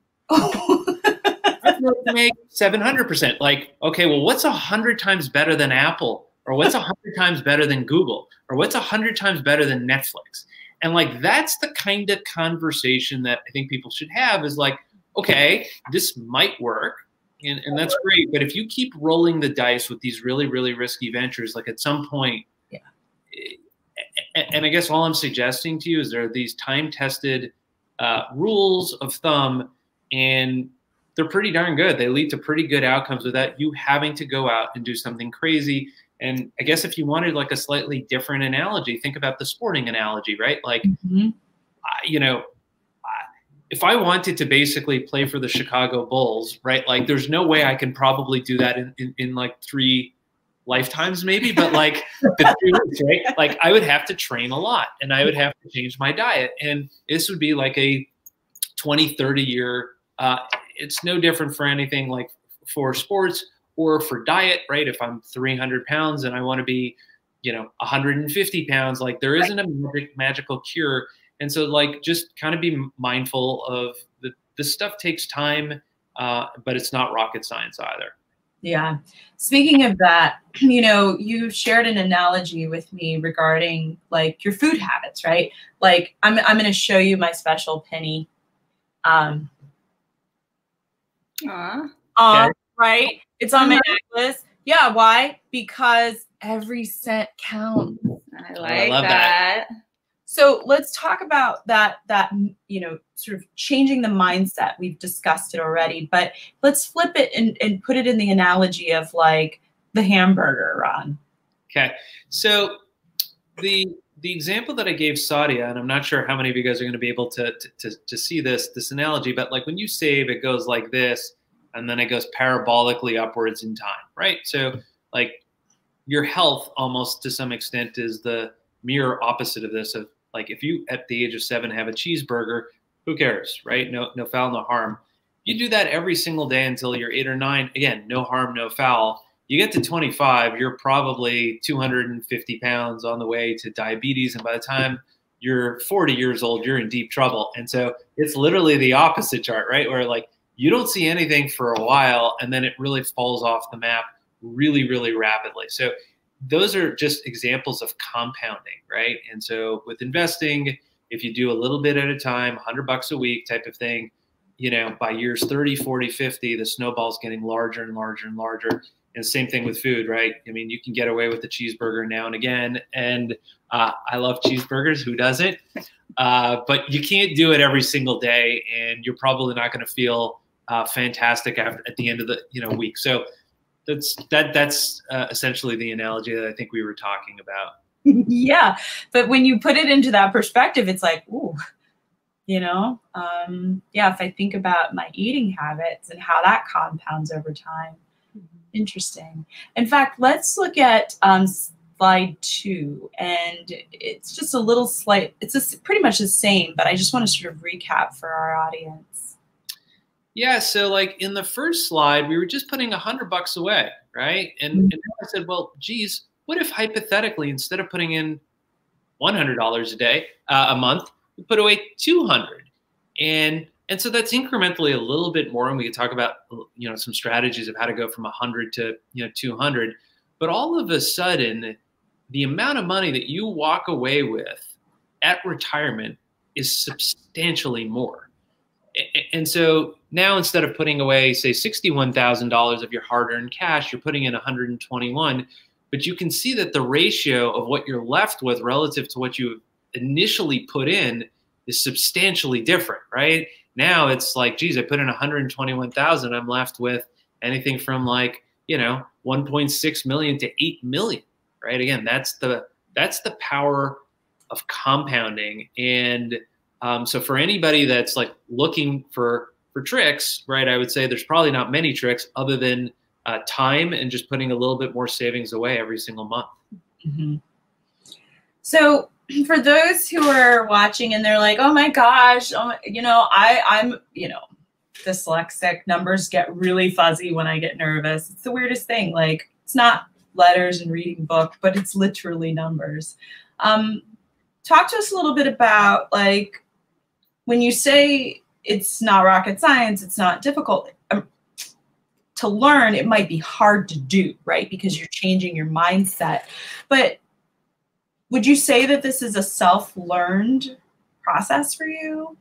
S2: I'd like to make 700%. Like, okay, well, what's 100 times better than Apple? Or what's 100 times better than Google? Or what's 100 times better than Netflix? And like, that's the kind of conversation that I think people should have, is like, okay, this might work. And that's great. But if you keep rolling the dice with these really, really risky ventures, like at some point, and I guess all I'm suggesting to you is there are these time-tested rules of thumb, and they're pretty darn good. They lead to pretty good outcomes without you having to go out and do something crazy. And I guess if you wanted like a slightly different analogy, think about the sporting analogy, right? Like, if I wanted to basically play for the Chicago Bulls, right? Like, there's no way I can probably do that in like 3 lifetimes maybe, but like the 3 weeks, right? Like, I would have to train a lot, and I would have to change my diet. And this would be like a 20, 30 year, it's no different for anything like for sports or for diet, right? If I'm 300 pounds and I want to be, 150 pounds, like there isn't a magical cure. And so like, just kind of be mindful of this stuff takes time, but it's not rocket science either.
S1: Yeah. Speaking of that, you shared an analogy with me regarding like your food habits, right? Like I'm going to show you my special penny. Right? It's on my necklace. Yeah. Why? Because every cent counts.
S3: I love that.
S1: So let's talk about that, sort of changing the mindset. We've discussed it already, but let's flip it and put it in the analogy of like the hamburger, Ron.
S2: Okay. So the example that I gave Sadia, and I'm not sure how many of you guys are going to be able to see this analogy, but like when you save, it goes like this, and then it goes parabolically upwards in time, right? So like your health almost to some extent is the mirror opposite of this. Of like, if you at the age of 7 have a cheeseburger, who cares, right? No foul, no harm. You do that every single day until you're 8 or 9. Again, no harm, no foul. You get to 25, you're probably 250 pounds on the way to diabetes. And by the time you're 40 years old, you're in deep trouble. And so it's literally the opposite chart, right? Where like you don't see anything for a while and then it really falls off the map really, really rapidly. So those are just examples of compounding, right? And so with investing, if you do a little bit at a time, $100 a week type of thing, you know, by years 30, 40, 50, the snowball's getting larger and larger and larger. And same thing with food, right? I mean, you can get away with the cheeseburger now and again. And I love cheeseburgers. Who doesn't? But you can't do it every single day. And you're probably not going to feel fantastic at the end of the week. So that's essentially the analogy that I think we were talking about.
S1: Yeah. But when you put it into that perspective, it's like, ooh, yeah, if I think about my eating habits and how that compounds over time. Interesting. In fact, let's look at slide 2, and it's just a little slight, it's pretty much the same, but I just want to sort of recap for our audience.
S2: Yeah, so like in the first slide, we were just putting $100 away, right? And I said, well, geez, what if hypothetically, instead of putting in $100 a day, a month, we put away $200? And so that's incrementally a little bit more, and we could talk about some strategies of how to go from 100 to 200. But all of a sudden, the amount of money that you walk away with at retirement is substantially more. And so now instead of putting away, say, $61,000 of your hard-earned cash, you're putting in 121. But you can see that the ratio of what you're left with relative to what you initially put in is substantially different, right? Now it's like, geez, I put in 121,000. I'm left with anything from like, 1.6 million to 8 million, right? Again, that's the power of compounding. And so for anybody that's like looking for tricks, right, I would say there's probably not many tricks other than time and just putting a little bit more savings away every single month.
S1: Mm-hmm. So for those who are watching and they're like, oh my gosh, I'm dyslexic, numbers get really fuzzy when I get nervous. It's the weirdest thing. Like, it's not letters and reading book, but it's literally numbers. Talk to us a little bit about, like, when you say it's not rocket science, it's not difficult to learn, it might be hard to do, right? Because you're changing your mindset. But would you say that this is a self-learned process for you?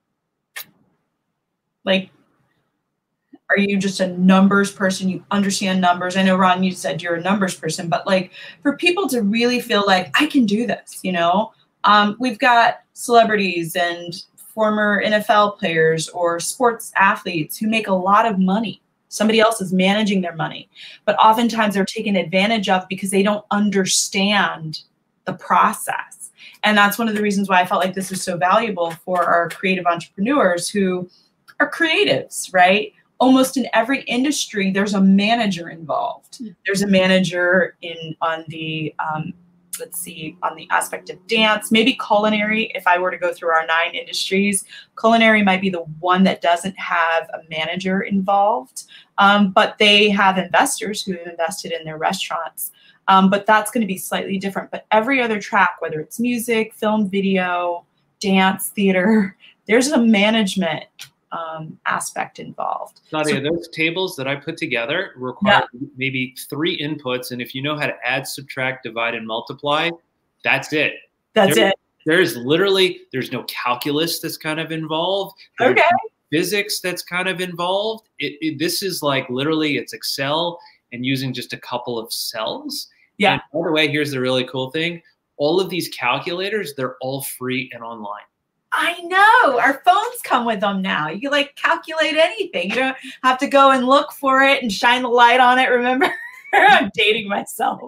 S1: Like, are you just a numbers person? You understand numbers? I know, Ron, you said you're a numbers person, but like for people to really feel like I can do this, we've got celebrities and former NFL players or sports athletes who make a lot of money. Somebody else is managing their money, but oftentimes they're taken advantage of because they don't understand the process. And that's one of the reasons why I felt like this was so valuable for our creative entrepreneurs who are creatives, right? Almost in every industry, there's a manager involved. There's a manager on the aspect of dance, maybe culinary. If I were to go through our 9 industries, culinary might be the one that doesn't have a manager involved, but they have investors who have invested in their restaurants. But that's going to be slightly different. But every other track, whether it's music, film, video, dance, theater, there's a management aspect involved.
S2: Nadia, those tables that I put together require maybe 3 inputs. And if you know how to add, subtract, divide, and multiply, that's it. There's no calculus that's kind of involved. There's no physics that's kind of involved. This is like literally it's Excel and using just a couple of cells. Yeah. And by the way, here's the really cool thing. All of these calculators, they're all free and online.
S1: I know. Our phones come with them now. You can like calculate anything. You don't have to go and look for it and shine the light on it. Remember? I'm dating myself.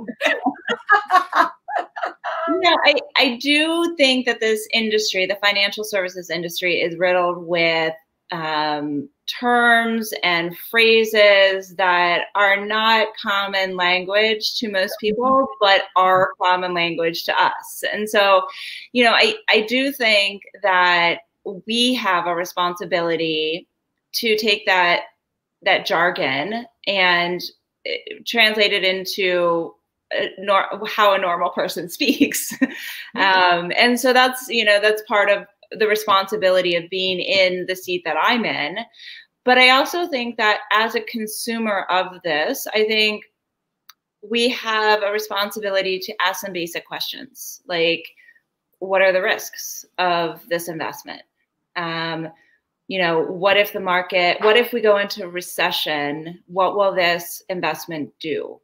S3: I do think that this industry, the financial services industry, is riddled with terms and phrases that are not common language to most people, but are common language to us. And so, I do think that we have a responsibility to take that jargon and translate it into how a normal person speaks. And so that's, that's part of the responsibility of being in the seat that I'm in. But I also think that as a consumer of this, I think we have a responsibility to ask some basic questions, like, what are the risks of this investment? What if we go into recession, what will this investment do?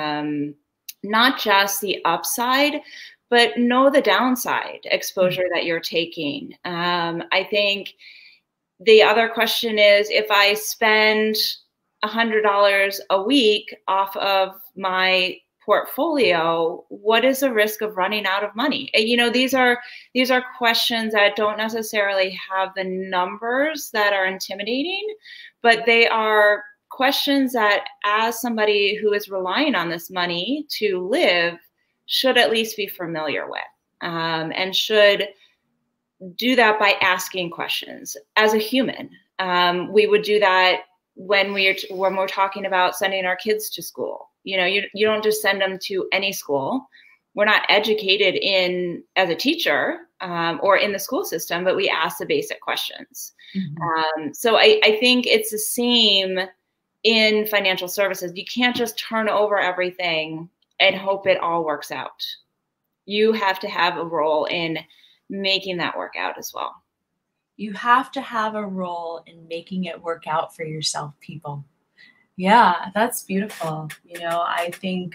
S3: Not just the upside, but know the downside exposure that you're taking. I think the other question is, if I spend $100 a week off of my portfolio, what is the risk of running out of money? These are questions that don't necessarily have the numbers that are intimidating, but they are questions that, as somebody who is relying on this money to live, should at least be familiar with, and should do that by asking questions. As a human, we would do that when we're talking about sending our kids to school. You don't just send them to any school. We're not educated as a teacher or in the school system, but we ask the basic questions. So I think it's the same in financial services. You can't just turn over everything and hope it all works out. You have to have a role in making that work out as well.
S1: You have to have a role in making it work out for yourself, people. Yeah, that's beautiful. I think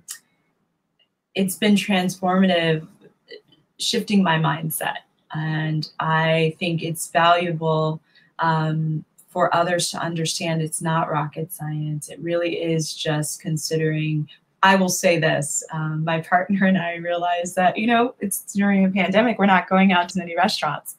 S1: it's been transformative, shifting my mindset. And I think it's valuable for others to understand it's not rocket science. It really is just considering. I will say this, my partner and I realized that, it's during a pandemic, we're not going out to many restaurants.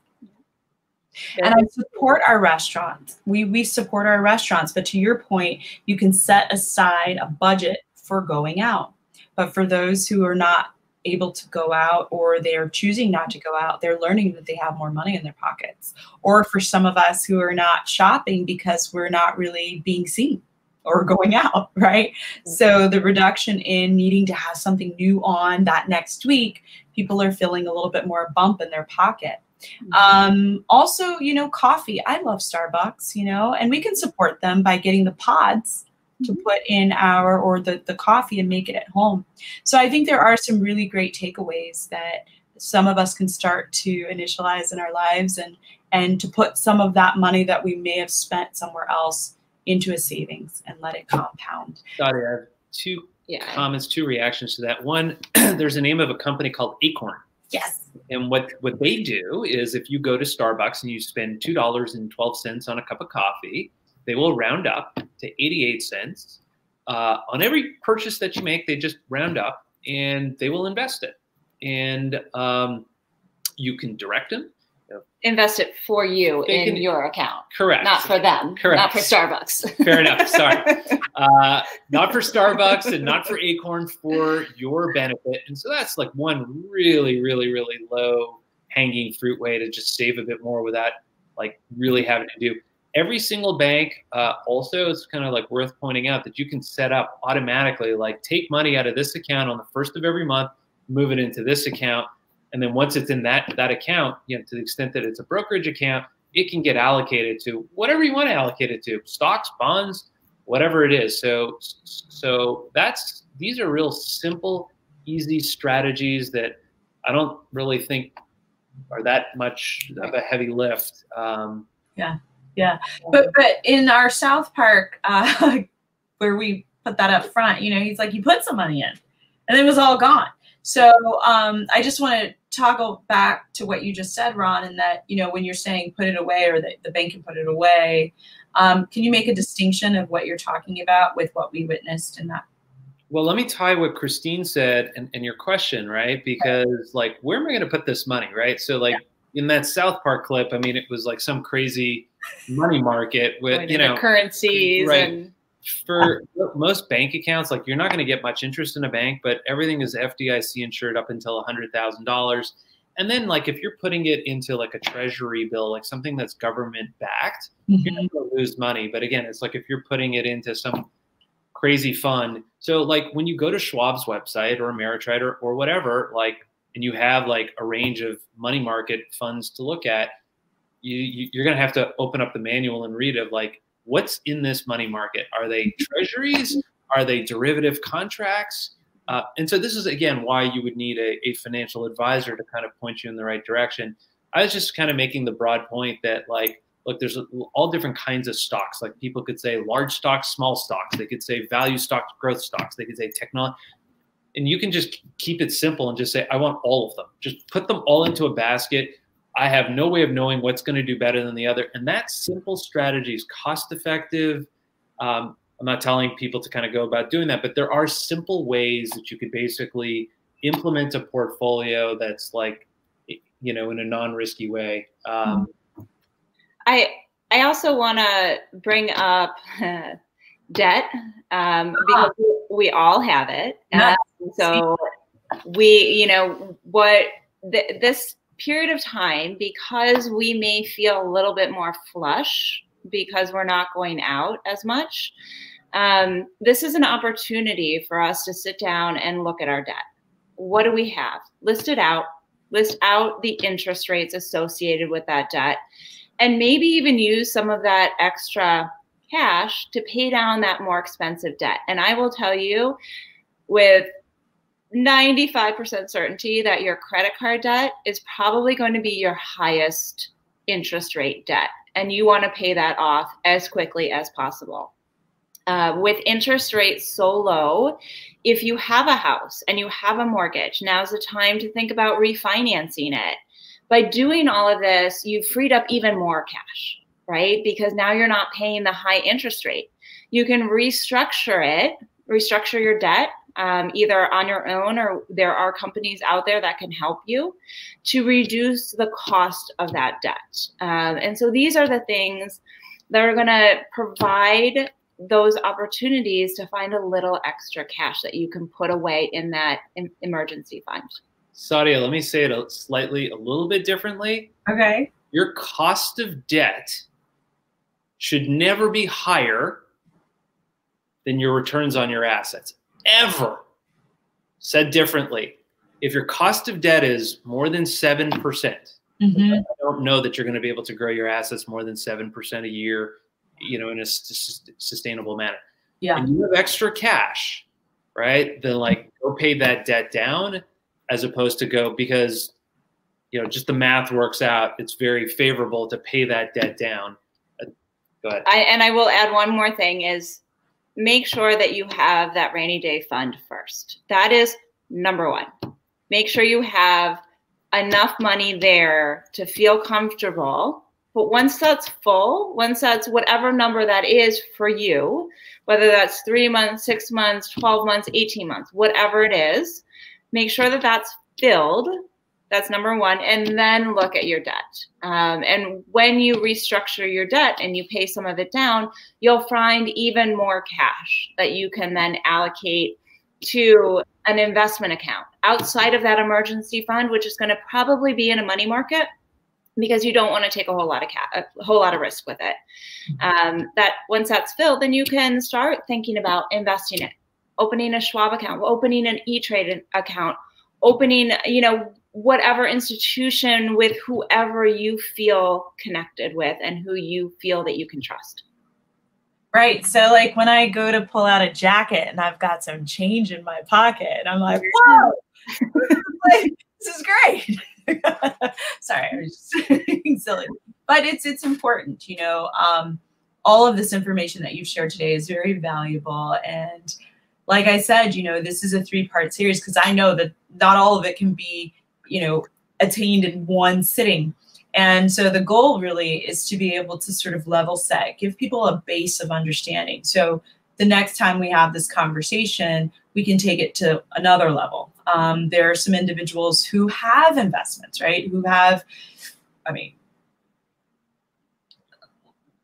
S1: And I support our restaurants. We support our restaurants. But to your point, you can set aside a budget for going out. But for those who are not able to go out, or they're choosing not to go out, they're learning that they have more money in their pockets. Or for some of us who are not shopping because we're not really being seen or going out, right? So the reduction in needing to have something new on that next week, people are feeling a little bit more bump in their pocket. Also, coffee. I love Starbucks, and we can support them by getting the pods to put in the coffee and make it at home. So I think there are some really great takeaways that some of us can start to initialize in our lives, and to put some of that money that we may have spent somewhere else into a savings and let it compound.
S2: Dottie, I have two comments, two reactions to that. One, there's a name of a company called Acorn.
S1: Yes.
S2: And what they do is, if you go to Starbucks and you spend $2.12 on a cup of coffee, they will round up to 88 cents. On every purchase that you make, they just round up and they will invest it. And you can direct them.
S3: Invest it for you in your account.
S2: Correct.
S3: Not for them.
S2: Correct.
S3: Not for Starbucks.
S2: Fair enough. Sorry. Not for Starbucks and not for Acorn, for your benefit. And so that's like one really, really, really low hanging fruit way to just save a bit more without like really having to do. Every single bank also, it's kind of like worth pointing out that you can set up automatically, like take money out of this account on the first of every month, move it into this account. And then once it's in that account, to the extent that it's a brokerage account, it can get allocated to whatever you want to allocate it to, stocks, bonds, whatever it is. So these are real simple, easy strategies that I don't really think are that much of a heavy lift.
S1: Yeah. But in our South Park, where we put that up front, he's like, you put some money in and it was all gone. So I just want to toggle back to what you just said, Ron, and that, when you're saying put it away, or the bank can put it away, can you make a distinction of what you're talking about with what we witnessed in that?
S2: Well, let me tie what Christine said and your question, right? Because where am I going to put this money, right? So in that South Park clip, I mean, it was like some crazy money market with,
S3: currencies,
S2: right?
S3: And
S2: for most bank accounts, you're not going to get much interest in a bank, but everything is FDIC insured up until $100,000. And then like if you're putting it into like a treasury bill, like something that's government backed,
S1: Mm-hmm.
S2: you're not going to lose money. But again, it's like if you're putting it into some crazy fund. So like when you go to Schwab's website or Ameritrade or whatever, like, and you have like a range of money market funds to look at, you're going to have to open up the manual and read of like, what's in this money market? Are they treasuries? Are they derivative contracts? And so this is, again, why you would need a financial advisor to kind of point you in the right direction. I was just kind of making the broad point that like, look, there's all different kinds of stocks. Like people could say large stocks, small stocks. They could say value stocks, growth stocks. They could say technology. And you can just keep it simple and just say, I want all of them. Just put them all into a basket. I have no way of knowing what's going to do better than the other. And that simple strategy is cost effective. I'm not telling people to kind of go about doing that, but there are simple ways that you could basically implement a portfolio that's like, you know, in a non-risky way.
S3: I also want to bring up debt because we all have it. So we, you know, this period of time, because we may feel a little bit more flush because we're not going out as much. This is an opportunity for us to sit down and look at our debt. What do we have? List it out. List out the interest rates associated with that debt, and maybe even use some of that extra cash to pay down that more expensive debt. And I will tell you with 95% certainty that your credit card debt is probably going to be your highest interest rate debt. And you want to pay that off as quickly as possible. With interest rates so low, if you have a house and you have a mortgage, now's the time to think about refinancing it. By doing all of this, you've freed up even more cash, right? Because now you're not paying the high interest rate. You can restructure your debt, either on your own, or there are companies out there that can help you to reduce the cost of that debt. And so these are the things that are going to provide those opportunities to find a little extra cash that you can put away in that emergency fund.
S2: Sadia, let me say it a little bit differently.
S1: Okay.
S2: Your cost of debt should never be higher than your returns on your assets, ever. Said differently, if your cost of debt is more than 7%, I don't know that you're going to be able to grow your assets more than 7% a year, you know, in a sustainable manner.
S1: Yeah.
S2: And you have extra cash, right? Then like go pay that debt down, as opposed to go, because, you know, just the math works out. It's very favorable to pay that debt down. Go ahead.
S3: And I will add one more thing is make sure that you have that rainy day fund first. That is number one. Make sure you have enough money there to feel comfortable. But once that's full, once that's whatever number that is for you, whether that's 3 months, 6 months, 12 months, 18 months, whatever it is, make sure that that's filled. That's number one. And then look at your debt. And when you restructure your debt and you pay some of it down, you'll find even more cash that you can then allocate to an investment account outside of that emergency fund, which is going to probably be in a money market, because you don't want to take a whole lot of risk with it. That once that's filled, then you can start thinking about investing it, opening a Schwab account, opening an E-Trade account, opening, you know, whatever institution with whoever you feel connected with and who you feel that you can trust.
S1: Right. So like when I go to pull out a jacket and I've got some change in my pocket, I'm like, whoa, this is great. Sorry, I was just being silly. But it's important, you know, all of this information that you've shared today is very valuable. And like I said, you know, this is a 3-part series because I know that not all of it can be, you know, attained in one sitting. And so the goal really is to be able to sort of level set, give people a base of understanding. So the next time we have this conversation, we can take it to another level. There are some individuals who have investments, right? Who have, I mean,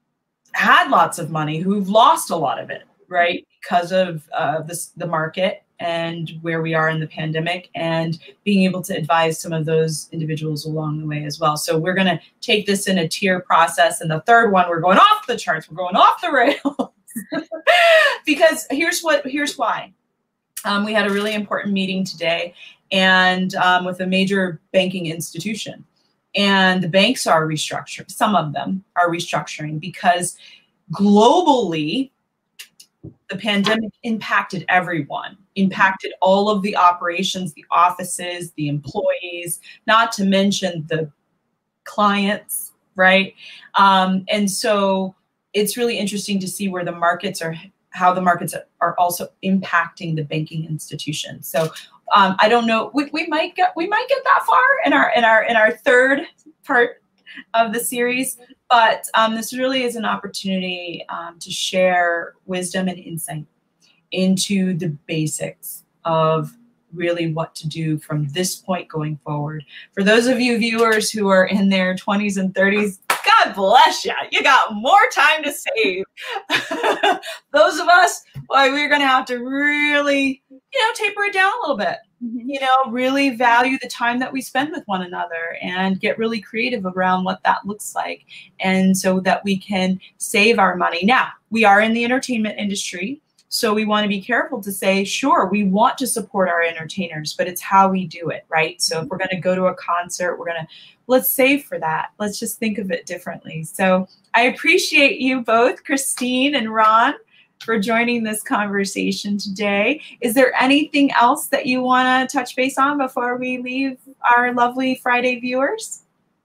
S1: had lots of money, who've lost a lot of it, right? Because of the market and where we are in the pandemic, and being able to advise some of those individuals along the way as well. So we're going to take this in a tier process. And the third one, we're going off the charts. We're going off the rails. Because here's why. We had a really important meeting today, and with a major banking institution. And the banks are restructuring. Some of them are restructuring because globally, the pandemic impacted everyone, impacted all of the operations, the offices, the employees, not to mention the clients, right? And so it's really interesting to see where the markets are, how the markets are also impacting the banking institutions. So I don't know, we might get that far in our third part of the series, but this really is an opportunity to share wisdom and insight into the basics of really what to do from this point going forward. For those of you viewers who are in their 20s and 30s, God bless you. You got more time to save. Those of us, well, we're going to have to really, taper it down a little bit. Really value the time that we spend with one another and get really creative around what that looks like. And so that we can save our money. Now, we are in the entertainment industry, so we want to be careful to say, sure, we want to support our entertainers, but it's how we do it, right? So if we're going to go to a concert, let's save for that. Let's just think of it differently. So I appreciate you both, Christine and Ron, for joining this conversation today. Is there anything else that you want to touch base on before we leave our lovely Friday viewers?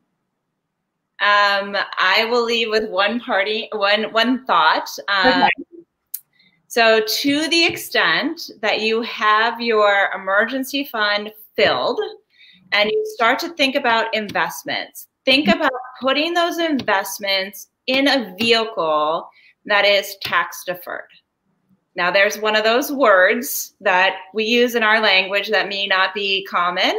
S3: I will leave with one thought.
S1: Okay.
S3: So to the extent that you have your emergency fund filled and you start to think about investments, think about putting those investments in a vehicle that is tax deferred. Now, there's one of those words that we use in our language that may not be common.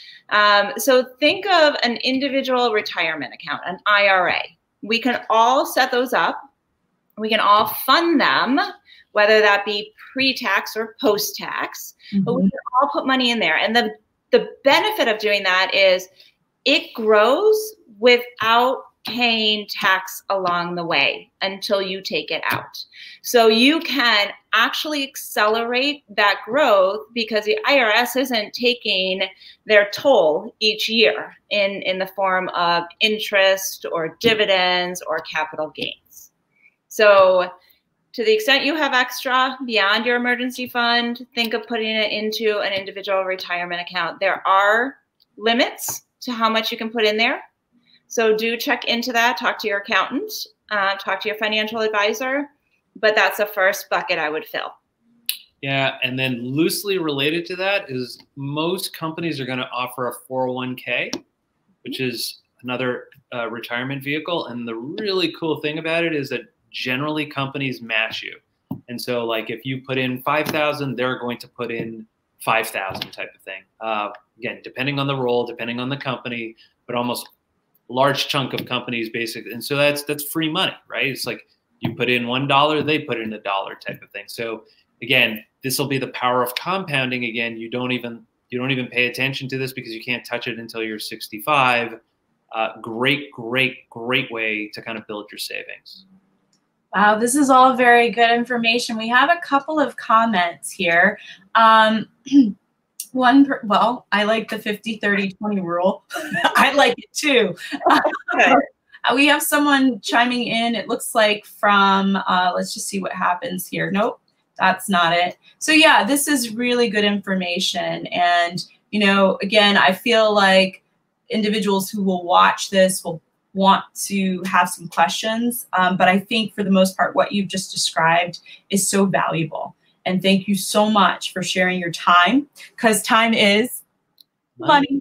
S3: So think of an individual retirement account, an IRA. We can all set those up. We can all fund them, whether that be pre-tax or post-tax, but we can all put money in there. And the benefit of doing that is it grows without paying tax along the way until you take it out. So you can actually accelerate that growth because the IRS isn't taking their toll each year in the form of interest or dividends or capital gains. So to the extent you have extra beyond your emergency fund, think of putting it into an individual retirement account. There are limits to how much you can put in there. So do check into that, talk to your accountant, talk to your financial advisor, but that's the first bucket I would fill.
S2: Yeah, and then loosely related to that is most companies are going to offer a 401k, which is another retirement vehicle. And the really cool thing about it is that generally companies match you. And so like if you put in 5,000, they're going to put in 5,000 type of thing. Again, depending on the role, depending on the company, but almost large chunk of companies basically. And so that's free money, right? It's like you put in $1, they put in $1 type of thing. So again, this will be the power of compounding. Again, you don't even pay attention to this because you can't touch it until you're 65. Great way to kind of build your savings.
S1: Wow, this is all very good information. We have a couple of comments here. Well, I like the 50-30-20 rule. I like it too. We have someone chiming in. It looks like from, let's just see what happens here. Nope, that's not it. So yeah, this is really good information. And, again, I feel like individuals who will watch this will want to have some questions. But I think for the most part, what you've just described is so valuable. And thank you so much for sharing your time, because time is money.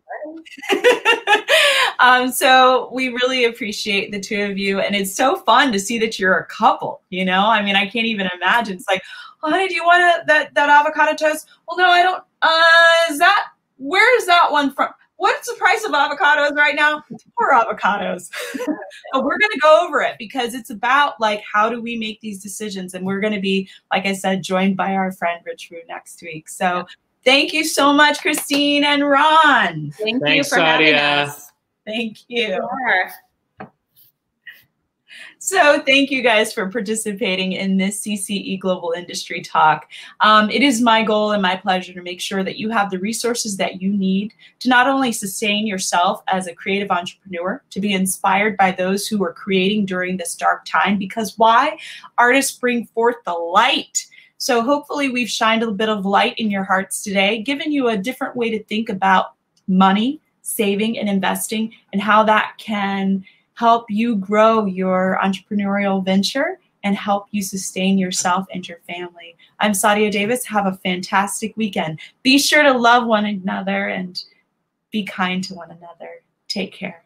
S1: So we really appreciate the two of you. And it's so fun to see that you're a couple, I mean, I can't even imagine. It's like, honey, do you want that avocado toast? Well, no, I don't. Where is that one from? What what's the price of avocados right now? Poor avocados. But we're going to go over it because it's about like, how do we make these decisions? And we're going to be, like I said, joined by our friend Rich Rue next week. So thank you so much, Christine and Ron.
S3: Thank you for having us.
S1: Thank you.
S3: Sure.
S1: So thank you guys for participating in this CCE Global Industry Talk. It is my goal and my pleasure to make sure that you have the resources that you need to not only sustain yourself as a creative entrepreneur, to be inspired by those who are creating during this dark time, because why? Artists bring forth the light. So hopefully we've shined a bit of light in your hearts today, given you a different way to think about money, saving and investing, and how that can help you grow your entrepreneurial venture and help you sustain yourself and your family. I'm Sadia Davis. Have a fantastic weekend. Be sure to love one another and be kind to one another. Take care.